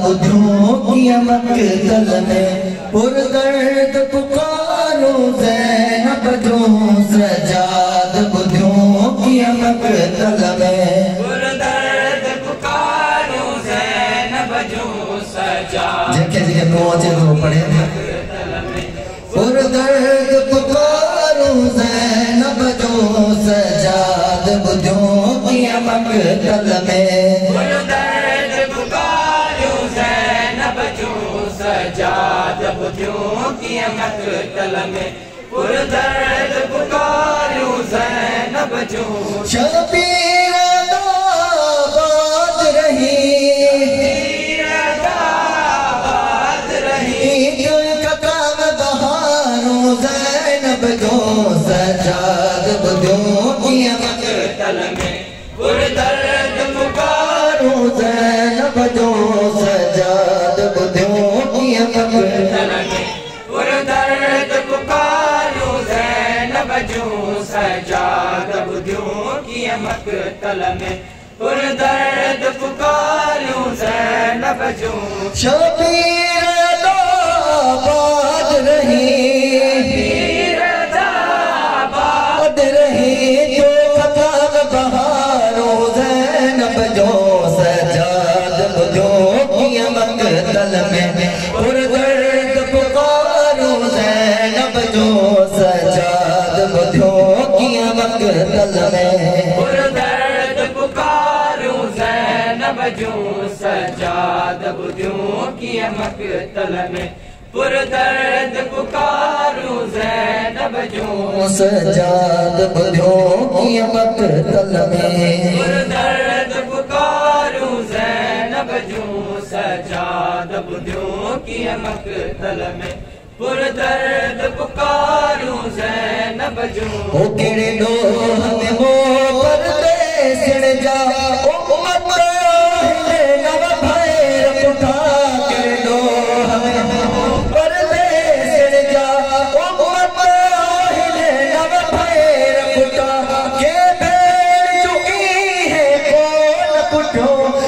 बुधियो किया मक़तल में पुरदर्द पुकारो ज़ैनब जो सजाद बुधियो किया मक़तल में पुरदर्द पुकारो ज़ैनब जो सजाद जेके जेके पहुंचे वो पढ़े पुरदर्द पुकारो ज़ैनब जो सजाद बुधियो किया मक़तल में पुरदर्द पुकारो ज़ैनब जो सजाद बुधियो किया मक़तल में पुरदर्द पुकारो ज़ैनब जो शबीर आबाद रही सजाद बुधियो किया मक़तल में पुरदर्द पुकारो ज़ैनब जो सजाद बुधियो किया मक़तल में पुरदर्द पुकारो ज़ैनब जो सजाद बुधियो किया मक़तल में पुरदर्द पुकारो ज़ैनब जो शबीर आबाद रही मक़तल में पुरदर्द पुकारो ज़ैनब जो सजाद बुधियो किया मक़तल में पुरदर्द पुकारो ज़ैनब जो सजाद बुधियो किया मक़तल में पुरदर्द पुकारो ज़ैनब जो सजाद बुधियो किया मक़तल में पुरदर्द पुकारो ज़ैनब जो सजाद बुधियो किया मक़तल में पुरदर्द पुकारो ज़ैनब जो ओ केड़े डोह में वो परदेसण जा ओ उम्मत हिले नव भैर पुठा केड़े डोह में परदेसण जा ओ उम्मत हिले नव भैर पुठा के भेड़ चुकी है कौन पुठो